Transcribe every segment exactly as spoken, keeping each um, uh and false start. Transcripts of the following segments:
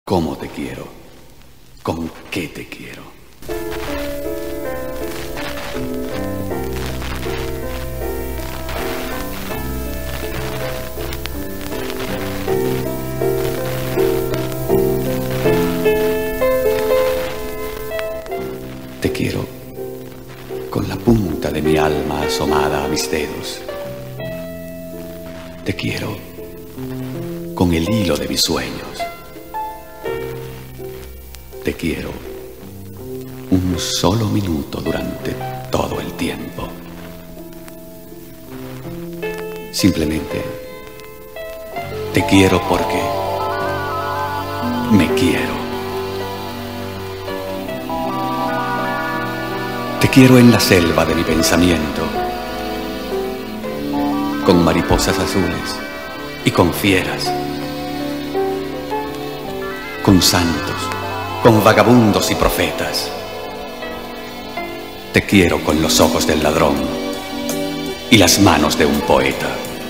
¿Cómo te quiero? ¿Con qué te quiero? Te quiero con la punta de mi alma asomada a mis dedos. Te quiero con el hilo de mis sueños. Te quiero un solo minuto durante todo el tiempo. Simplemente te quiero porque me quiero. Te quiero en la selva de mi pensamiento, con mariposas azules y con fieras, con santos, con vagabundos y profetas. Te quiero con los ojos del ladrón y las manos de un poeta.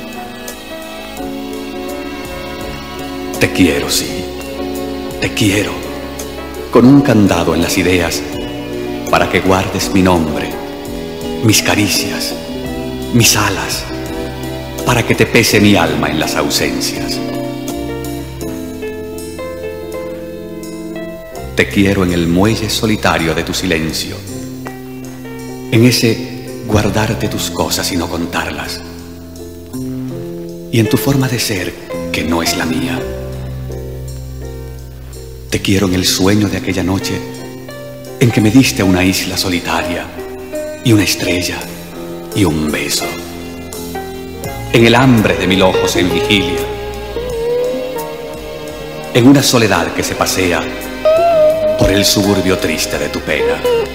Te quiero, sí, te quiero, con un candado en las ideas para que guardes mi nombre, mis caricias, mis alas, para que te pese mi alma en las ausencias. Te quiero en el muelle solitario de tu silencio, en ese guardarte tus cosas y no contarlas, y en tu forma de ser que no es la mía. Te quiero en el sueño de aquella noche en que me diste una isla solitaria y una estrella y un beso, en el hambre de mil ojos en vigilia, en una soledad que se pasea por el suburbio triste de tu pena.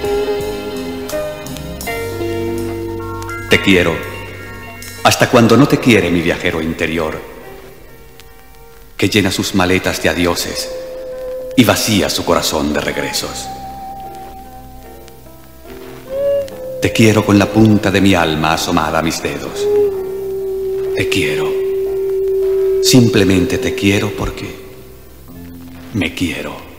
Te quiero hasta cuando no te quiere mi viajero interior, que llena sus maletas de adioses y vacía su corazón de regresos. Te quiero con la punta de mi alma asomada a mis dedos. Te quiero. Simplemente te quiero porque me quiero.